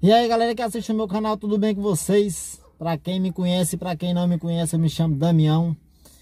E aí galera que assiste o meu canal, tudo bem com vocês? Pra quem me conhece, pra quem não me conhece, eu me chamo Damião.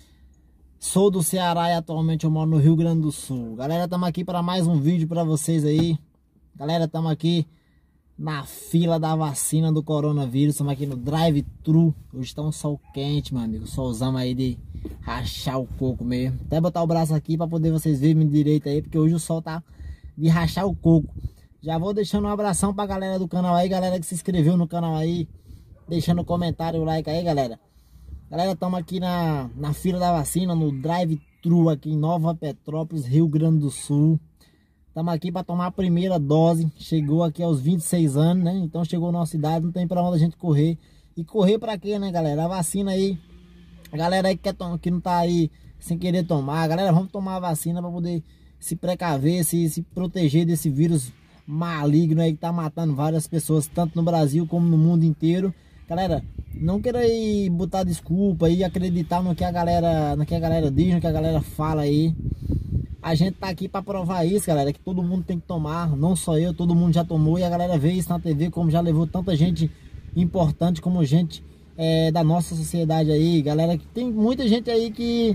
Sou do Ceará e atualmente eu moro no Rio Grande do Sul. Galera, estamos aqui para mais um vídeo para vocês aí. Galera, estamos aqui na fila da vacina do coronavírus. Estamos aqui no drive-thru. Hoje está um sol quente, meu amigo. Solzão aí de rachar o coco mesmo. Até botar o braço aqui para poder vocês verem direito aí, porque hoje o sol tá de rachar o coco. Já vou deixando um abração pra galera do canal aí, galera que se inscreveu no canal aí, deixando o comentário, o like aí, galera. Galera, estamos aqui na fila da vacina, no drive-thru aqui em Nova Petrópolis, Rio Grande do Sul. Estamos aqui para tomar a primeira dose. Chegou aqui aos 26 anos, né? Então chegou a nossa idade, não tem para onde a gente correr. E correr para quê, né, galera? A vacina aí, a galera aí que não tá aí sem querer tomar, galera, vamos tomar a vacina para poder se precaver, se proteger desse vírus maligno aí que tá matando várias pessoas, tanto no Brasil como no mundo inteiro. Galera, não queira aí botar desculpa e acreditar no que a galera diz, no que a galera fala aí. A gente tá aqui para provar isso, galera, que todo mundo tem que tomar, não só eu, todo mundo já tomou, e a galera vê isso na TV, como já levou tanta gente importante como gente da nossa sociedade aí, galera, que tem muita gente aí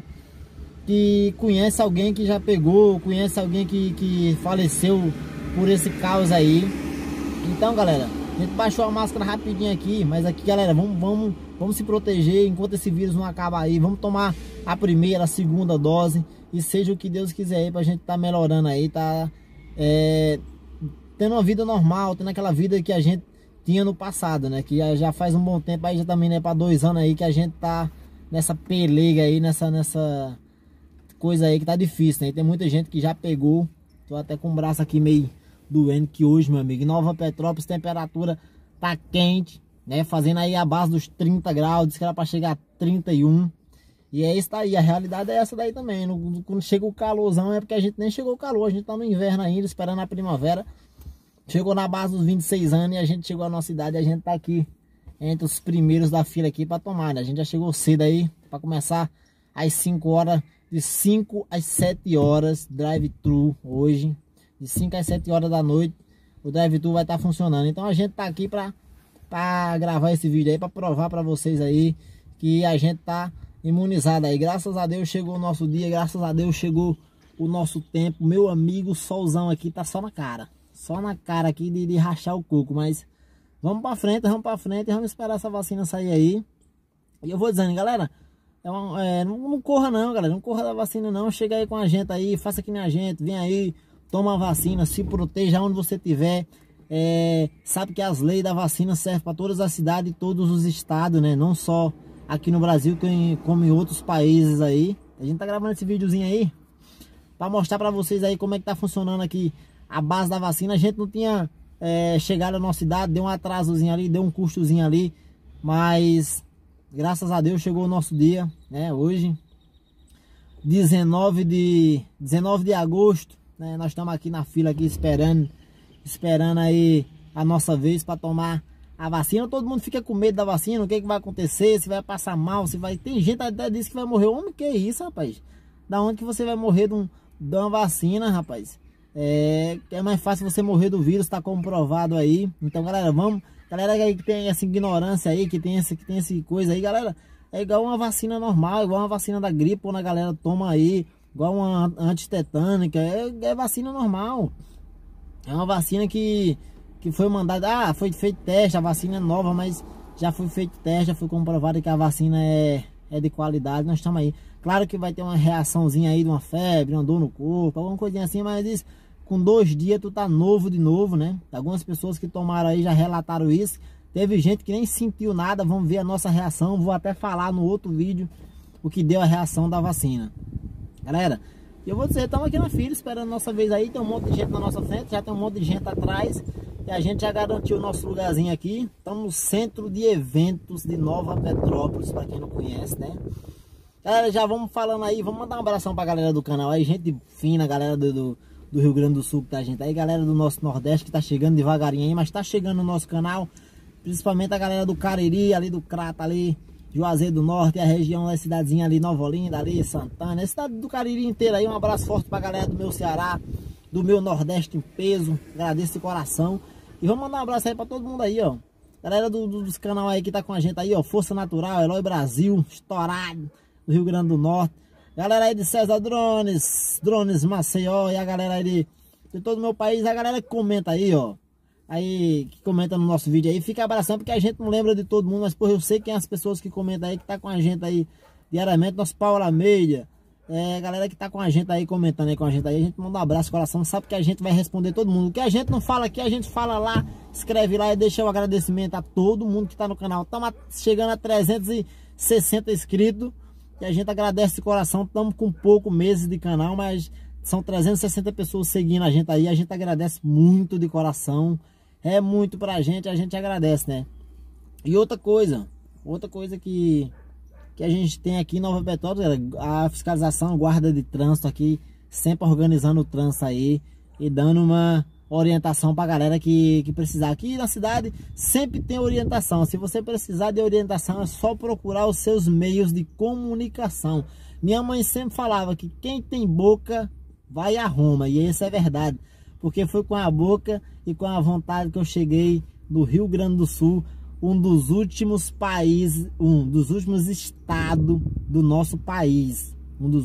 que conhece alguém que já pegou, conhece alguém que faleceu por esse caos aí. Então, galera, a gente baixou a máscara rapidinho aqui, mas aqui, galera, vamos se proteger enquanto esse vírus não acaba aí. Vamos tomar a primeira, a segunda dose e seja o que Deus quiser aí, pra gente tá melhorando aí, tá tendo uma vida normal, tendo aquela vida que a gente tinha no passado, né? Que já faz um bom tempo aí, já também, né, para 2 anos aí que a gente tá nessa pelega aí, nessa coisa aí que tá difícil, né? Tem muita gente que já pegou. Tô até com o braço aqui meio doendo, que hoje, meu amigo, em Nova Petrópolis, temperatura tá quente, né? Fazendo aí a base dos 30 graus, diz que era pra chegar a 31. E é isso aí, a realidade é essa daí também. Quando chega o calorzão é porque a gente nem chegou o calor, a gente tá no inverno ainda, esperando a primavera. Chegou na base dos 26 anos e a gente chegou à nossa idade, a gente tá aqui entre os primeiros da fila aqui pra tomar, né? A gente já chegou cedo aí, pra começar às 5 horas, de 5 às 7 horas, drive-thru hoje. De 5 às 7 horas da noite, o drive-thru vai estar funcionando. Então a gente tá aqui pra gravar esse vídeo aí, pra provar pra vocês aí que a gente tá imunizado aí. Graças a Deus chegou o nosso dia, graças a Deus chegou o nosso tempo. Meu amigo, o solzão aqui tá só na cara aqui de rachar o coco. Mas vamos pra frente e vamos esperar essa vacina sair aí. E eu vou dizendo, galera, não corra não, galera, não corra da vacina não. Chega aí com a gente aí, faça que nem a gente, vem aí, toma a vacina, se proteja onde você estiver. Sabe que as leis da vacina servem para todas as cidades e todos os estados, né? Não só aqui no Brasil, como em outros países aí. A gente tá gravando esse videozinho aí para mostrar para vocês aí como é que tá funcionando aqui a base da vacina. A gente não tinha chegado à nossa cidade, deu um atrasozinho ali, deu um custozinho ali, mas graças a Deus chegou o nosso dia, né? Hoje, 19 de agosto, né? Nós estamos aqui na fila aqui esperando aí a nossa vez para tomar a vacina. Todo mundo fica com medo da vacina, o que vai acontecer, se vai passar mal, se vai... Tem gente até diz que vai morrer. Homem, que é isso, rapaz? Da onde que você vai morrer de uma vacina, rapaz? É mais fácil você morrer do vírus, tá comprovado aí. Então, galera, galera aí que tem essa ignorância aí, que tem essa coisa aí, galera, é igual uma vacina normal, igual uma vacina da gripe, quando a galera toma aí, igual uma antitetânica, é vacina normal. É uma vacina que foi mandada, foi feito teste, a vacina é nova, mas já foi feito teste, já foi comprovado que a vacina é de qualidade. Nós estamos aí. Claro que vai ter uma reaçãozinha aí de uma febre, uma dor no corpo, alguma coisinha assim, mas isso, com 2 dias tu tá novo de novo, né? Algumas pessoas que tomaram aí já relataram isso. Teve gente que nem sentiu nada. Vamos ver a nossa reação. Vou até falar no outro vídeo o que deu a reação da vacina. Galera, eu vou dizer, estamos aqui na fila esperando a nossa vez aí. Tem um monte de gente na nossa frente, já tem um monte de gente atrás. E a gente já garantiu o nosso lugarzinho aqui. Estamos no centro de eventos de Nova Petrópolis, para quem não conhece, né? Galera, já vamos falando aí. Vamos mandar um abração pra galera do canal aí. Gente fina, galera do Rio Grande do Sul que tá, gente aí. Galera do nosso Nordeste que tá chegando devagarinho aí, mas tá chegando no nosso canal. Principalmente a galera do Cariri, ali do Crato, ali, Juazeiro do Norte, a região da cidadezinha ali, Nova Olinda, ali, Santana. A cidade do Cariri inteira aí. Um abraço forte pra galera do meu Ceará, do meu Nordeste em peso. Agradeço de coração. E vamos mandar um abraço aí pra todo mundo aí, ó. Galera dos canal aí que tá com a gente aí, ó. Força Natural, Eloy Brasil, estourado, do Rio Grande do Norte. Galera aí de César Drones Maceió, e a galera aí de todo o meu país, a galera que comenta aí, ó. Aí, que comenta no nosso vídeo aí, fica abraçando, porque a gente não lembra de todo mundo, mas porra, eu sei quem é as pessoas que comentam aí, que tá com a gente aí diariamente, nosso Paulo Almeida, galera que tá com a gente aí, comentando aí com a gente aí, a gente manda um abraço, coração, sabe que a gente vai responder todo mundo. O que a gente não fala aqui, a gente fala lá, escreve lá e deixa o agradecimento a todo mundo que tá no canal. Estamos chegando a 360 inscritos, e a gente agradece de coração. Estamos com pouco meses de canal, mas são 360 pessoas seguindo a gente aí, a gente agradece muito de coração. É muito pra gente, a gente agradece, né? E outra coisa que a gente tem aqui em Nova Petrópolis, a fiscalização, a guarda de trânsito aqui, sempre organizando o trânsito aí e dando uma orientação pra galera que precisar. Aqui na cidade sempre tem orientação. Se você precisar de orientação, é só procurar os seus meios de comunicação. Minha mãe sempre falava que quem tem boca vai a Roma, e isso é verdade. Porque foi com a boca e com a vontade que eu cheguei do Rio Grande do Sul, um dos últimos países, um dos últimos estados do nosso país.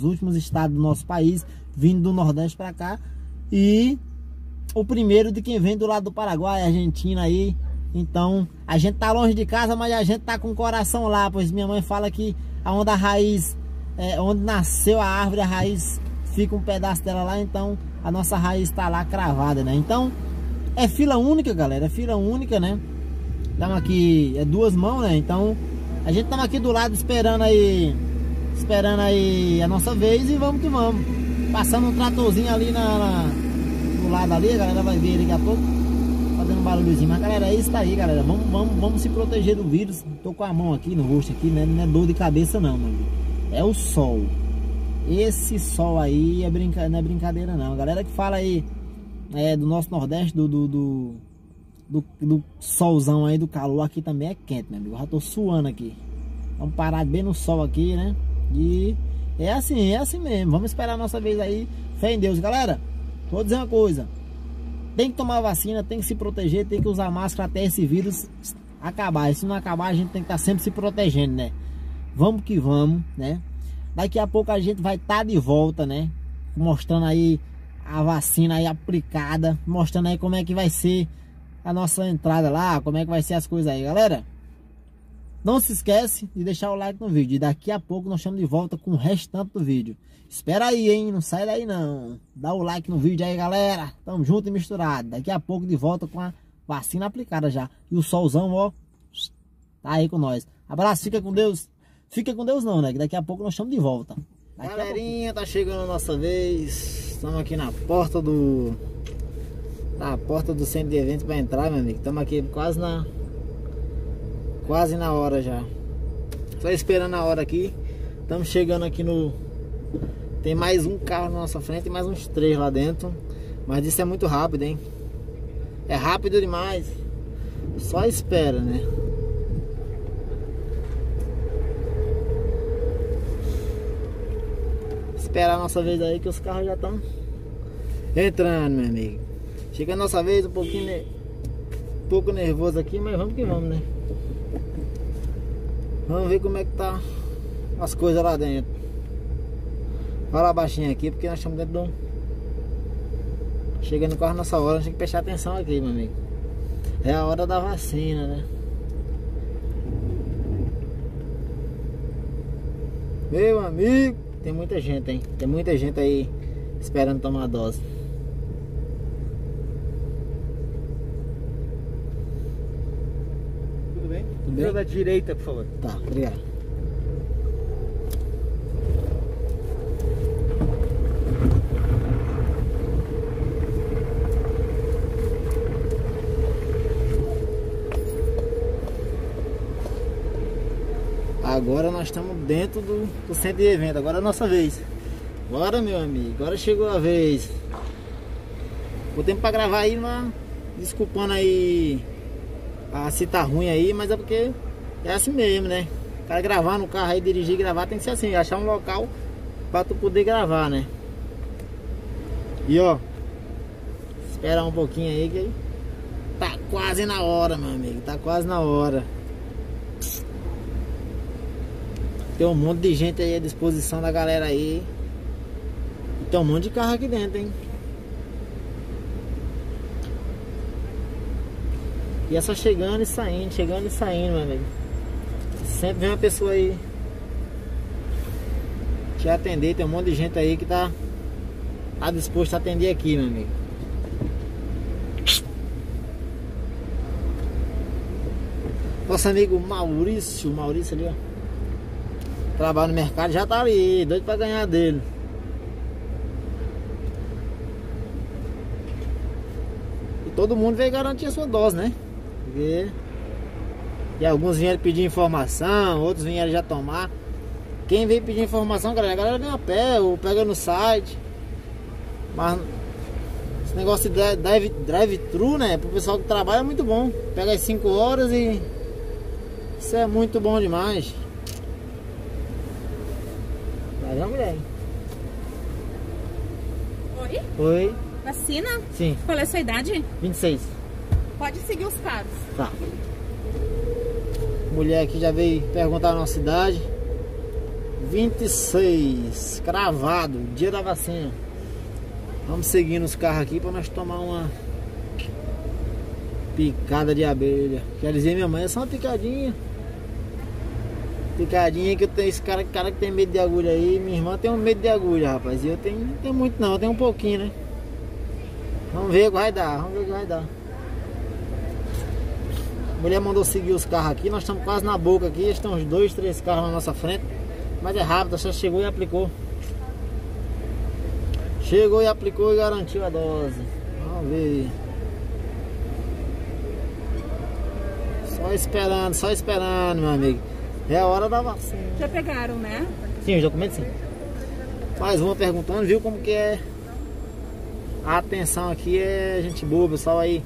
Vindo do Nordeste para cá. E o primeiro de quem vem do lado do Paraguai, Argentina aí. Então, a gente tá longe de casa, mas a gente tá com o coração lá. Pois minha mãe fala que onde a raiz, onde nasceu a árvore, a raiz fica um pedaço dela lá, então a nossa raiz está lá cravada, né? Então é fila única, galera, é fila única, né? Estamos aqui, é duas mãos, né? Então a gente estamos aqui do lado esperando aí a nossa vez, e vamos que vamos. Passando um tratorzinho ali do lado ali, a galera vai ver daqui a pouco, fazendo um barulhozinho. Mas galera, é isso aí, galera, vamos se proteger do vírus. Tô com a mão aqui no rosto aqui, né? Não é dor de cabeça não, mano. É o sol. Esse sol aí não é brincadeira não. A galera que fala aí do nosso Nordeste, do solzão aí, do calor, aqui também é quente, meu amigo. Eu já tô suando aqui. Vamos parar bem no sol aqui, né? E é assim mesmo. Vamos esperar a nossa vez aí. Fé em Deus, galera. Vou dizer uma coisa: tem que tomar vacina, tem que se proteger, tem que usar máscara até esse vírus acabar. E se não acabar, a gente tem que estar sempre se protegendo, né? Vamos que vamos, né? Daqui a pouco a gente vai estar de volta, né? Mostrando aí a vacina aí aplicada. Mostrando aí como é que vai ser a nossa entrada lá. Como é que vai ser as coisas aí, galera. Não se esquece de deixar o like no vídeo. E daqui a pouco nós estamos de volta com o restante do vídeo. Espera aí, hein? Não sai daí não. Dá o like no vídeo aí, galera. Tamo junto e misturado. Daqui a pouco de volta com a vacina aplicada já. E o solzão, ó, tá aí com nós. Abraço, fica com Deus. Fica com Deus não, né? Que daqui a pouco nós estamos de volta. Galerinha, tá chegando a nossa vez. Estamos aqui na porta do centro de eventos para entrar, meu amigo. Estamos aqui quase na hora já. Só esperando a hora aqui. Estamos chegando aqui no... Tem mais um carro na nossa frente e mais uns 3 lá dentro. Mas isso é muito rápido, hein? É rápido demais. Só espera, né? Esperar a nossa vez aí, que os carros já estão entrando, meu amigo. Chega a nossa vez, um pouco nervoso aqui, mas vamos que vamos, né? Vamos ver como é que tá as coisas lá dentro. Fala baixinho aqui, porque nós estamos dentro do... Chegando quase a nossa hora, a gente tem que prestar atenção aqui, meu amigo. É a hora da vacina, né? Meu amigo, tem muita gente, hein? Tem muita gente aí esperando tomar a dose. Tudo bem? Tudo bem? Da direita, por favor. Tá, obrigado. Agora nós estamos dentro do centro de evento. Agora é a nossa vez. Bora, meu amigo. Agora chegou a vez. O tempo para gravar aí, mas desculpando aí se tá ruim aí, mas é porque é assim mesmo, né? O cara gravar no carro aí, dirigir e gravar tem que ser assim, achar um local para tu poder gravar, né? E ó, esperar um pouquinho aí que tá quase na hora, meu amigo. Tá quase na hora. Tem um monte de gente aí à disposição da galera aí. E tem um monte de carro aqui dentro, hein? E é só chegando e saindo, meu amigo. Sempre vem uma pessoa aí te atender. Tem um monte de gente aí que tá disposto a atender aqui, meu amigo. Nosso amigo Maurício ali, ó. Trabalha no mercado, já tá ali, doido pra ganhar dele. E todo mundo veio garantir a sua dose, né? E alguns vieram pedir informação, outros vieram já tomar. Quem veio pedir informação, galera, a galera vem a pé ou pega no site. Mas esse negócio de drive-thru, né? Pro pessoal que trabalha é muito bom. Pega as 5 horas e isso é muito bom demais. Vai, mulher. Oi? Oi. Vacina? Sim. Qual é a sua idade? 26. Pode seguir os carros. Tá. Mulher aqui já veio perguntar a nossa idade. 26. Cravado. Dia da vacina. Vamos seguindo os carros aqui para nós tomar uma picada de abelha. Quer dizer, minha mãe, é só uma picadinha. Picadinha que eu tenho. Esse cara que tem medo de agulha aí. Minha irmã tem um medo de agulha, rapaz. E eu tenho, não tenho muito não, eu tenho um pouquinho, né? Vamos ver o que vai dar, vamos ver o que vai dar. A mulher mandou seguir os carros aqui. Nós estamos quase na boca aqui. Estão uns 2, 3 carros na nossa frente. Mas é rápido, só chegou e aplicou. Chegou e aplicou e garantiu a dose. Vamos ver. Só esperando, meu amigo. É a hora da vacina. Já pegaram, né? Sim, os documentos sim. Mais uma perguntando, viu como que é. A atenção aqui é gente boa, pessoal aí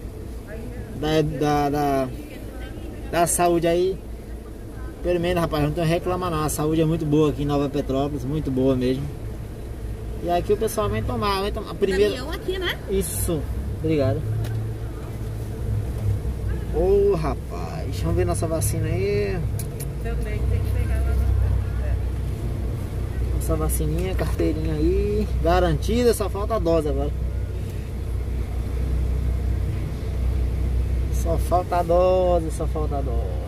da saúde aí. Pelo menos, rapaz, não tem reclamar não. A saúde é muito boa aqui em Nova Petrópolis, muito boa mesmo. E aqui o pessoal vem tomar a primeira. Caminhão aqui, né? Isso, obrigado. Ô, rapaz, vamos ver nossa vacina aí. Também tem que pegar lá no... Nossa vacininha, carteirinha aí. Garantida, só falta a dose agora. Só falta a dose, só falta a dose.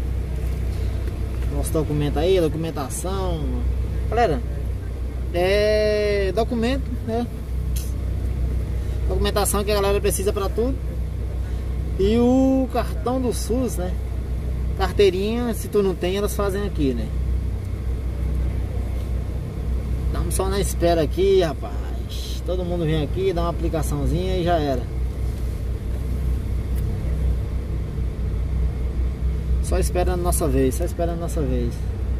Nosso documento aí, documentação. Galera, é documento, né? Documentação que a galera precisa pra tudo. E o cartão do SUS, né? Carteirinha, se tu não tem, elas fazem aqui, né? Estamos só na espera aqui, rapaz. Todo mundo vem aqui, dá uma aplicaçãozinha e já era. Só esperando a nossa vez, só esperando a nossa vez.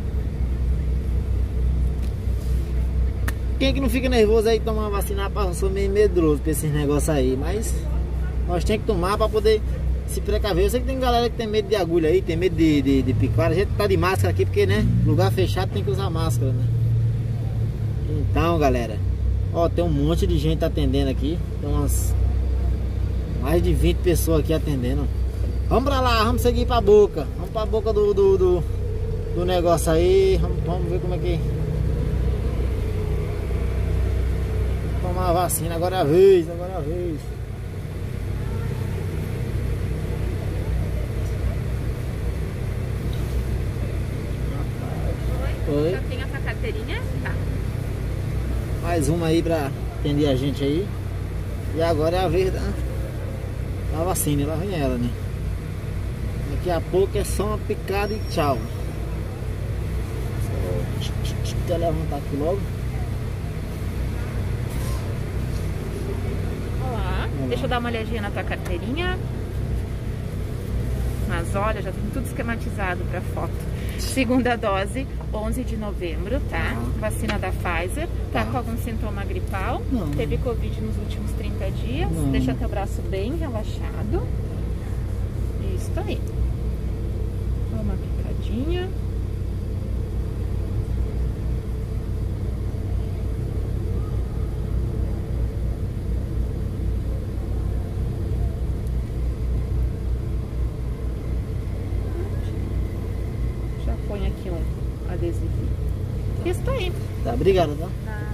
Quem é que não fica nervoso aí de tomar uma vacina? Rapaz, eu sou meio medroso pra esses negócios aí, mas nós temos que tomar pra poder se precaver. Eu sei que tem galera que tem medo de agulha aí, tem medo de picar. A gente tá de máscara aqui porque, né, lugar fechado tem que usar máscara, né? Então, galera, ó, tem um monte de gente atendendo aqui. Tem umas mais de 20 pessoas aqui atendendo. Vamos pra lá, vamos seguir pra boca. Vamos pra boca do negócio aí. Vamos ver como é que... Tomar a vacina, agora é a vez, agora é a vez. Oi. Já tem essa carteirinha? Tá. Mais uma aí pra atender a gente aí. E agora é a vez da vacina, lá vem ela, né? Daqui a pouco é só uma picada e tchau. Deixa eu levantar aqui logo. Olá. Deixa eu dar uma olhadinha na tua carteirinha. Mas olha, já tem tudo esquematizado pra foto. Segunda dose, 11 de novembro, tá? Vacina da Pfizer. Tá com algum sintoma gripal? Não. Teve Covid nos últimos 30 dias? Não. Deixa teu braço bem relaxado. Isso aí. Uma picadinha. põe aqui um adesivo. Isso aí. Tá, obrigado, tá? Nada.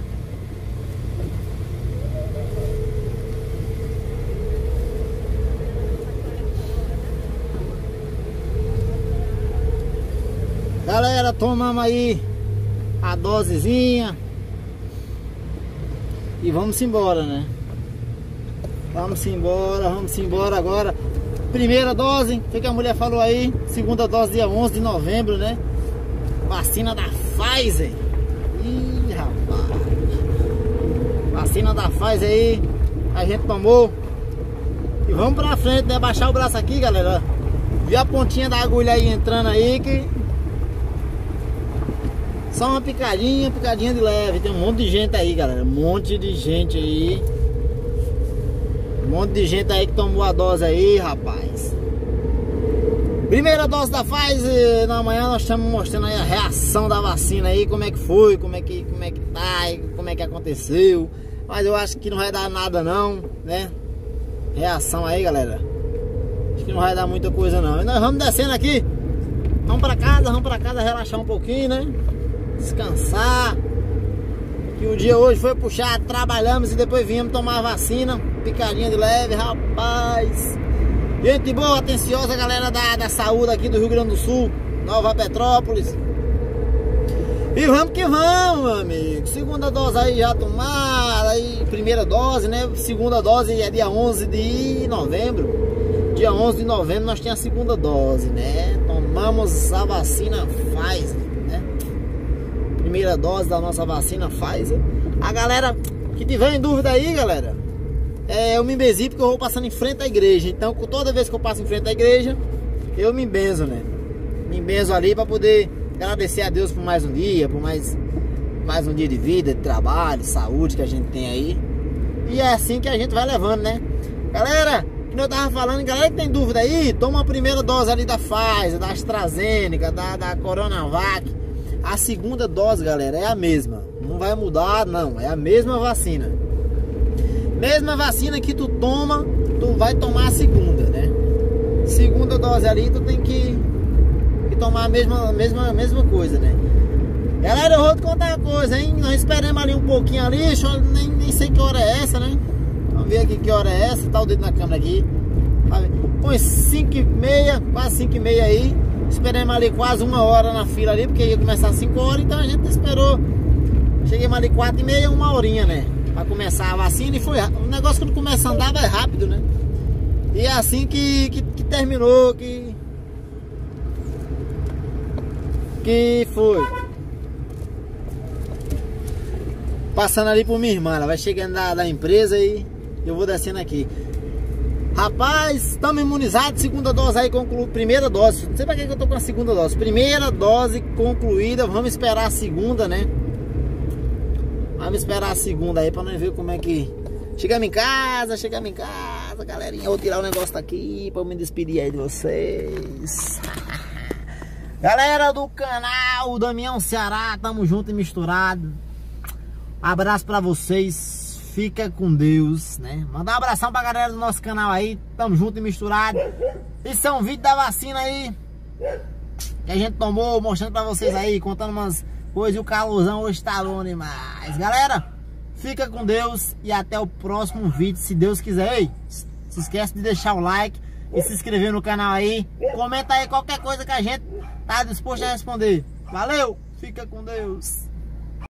Galera, tomamos aí a dosezinha e vamos embora, né? Vamos embora agora. Primeira dose, o que a mulher falou aí? Segunda dose dia 11 de novembro, né? Vacina da Pfizer. Ih, rapaz. Vacina da Pfizer aí, a gente tomou. E vamos pra frente, né? Baixar o braço aqui, galera. Viu a pontinha da agulha aí entrando aí, que só uma picadinha de leve. Tem um monte de gente aí, galera. Um monte de gente aí. Um monte de gente aí que tomou a dose aí, rapaz. Primeira dose da Pfizer. Na manhã nós estamos mostrando aí a reação da vacina aí. Como é que foi, como é que tá, como é que aconteceu. Mas eu acho que não vai dar nada não, né? Reação aí, galera. Acho que não vai dar muita coisa não. E nós vamos descendo aqui. Vamos pra casa relaxar um pouquinho, né? Descansar. Que o dia hoje foi puxar, trabalhamos e depois viemos tomar a vacina. Picadinha de leve, rapaz. Gente boa, atenciosa, galera da saúde aqui do Rio Grande do Sul, Nova Petrópolis. E vamos que vamos, meu amigo. Segunda dose aí já tomada, aí primeira dose, né? Segunda dose é dia 11 de novembro. Dia 11 de novembro nós temos a segunda dose, né? Tomamos a vacina Pfizer. Primeira dose da nossa vacina Pfizer. A galera que tiver em dúvida aí, galera, eu me benzi porque eu vou passando em frente à igreja. Então toda vez que eu passo em frente à igreja, eu me benzo, né? Me benzo ali para poder agradecer a Deus por mais um dia, por mais um dia de vida, de trabalho, saúde que a gente tem aí. E é assim que a gente vai levando, né? Galera, como eu tava falando, galera que tem dúvida aí, toma a primeira dose ali da Pfizer, da AstraZeneca, da Coronavac. A segunda dose, galera, é a mesma. Não vai mudar, não. É a mesma vacina. Mesma vacina que tu toma, tu vai tomar a segunda, né? Segunda dose ali, tu tem que tomar a mesma coisa, né? Galera, eu vou te contar uma coisa, hein? Nós esperamos ali um pouquinho ali. Nem sei que hora é essa, né? Vamos ver aqui que hora é essa. Tá o dedo na câmera aqui. Põe 5h30, quase 5h30 aí. Esperamos ali quase 1 hora na fila ali, porque ia começar às 5 horas, então a gente esperou. Cheguemos ali 4h30, 1 horinha, né? Pra começar a vacina e foi rápido. O negócio quando começa a andar vai rápido, né? E é assim que terminou, que foi. Passando ali por minha irmã, ela vai chegando da empresa e eu vou descendo aqui. Rapaz, estamos imunizados, segunda dose aí concluída, primeira dose, não sei pra que eu tô com a segunda dose, primeira dose concluída, vamos esperar a segunda, né? Vamos esperar a segunda aí pra nós ver como é que... Chegamos em casa, galerinha, eu vou tirar o negócio daqui pra eu me despedir aí de vocês. Galera do canal Damião Ceará, tamo junto e misturado. Abraço pra vocês. Fica com Deus, né? Mandar um abração pra galera do nosso canal aí. Tamo junto e misturado. Isso é um vídeo da vacina aí que a gente tomou, mostrando pra vocês aí, contando umas coisas. E o calorzão hoje tá bom demais. Galera, fica com Deus e até o próximo vídeo, se Deus quiser. Ei, se esquece de deixar o like e se inscrever no canal aí. Comenta aí qualquer coisa que a gente tá disposto a responder. Valeu, fica com Deus.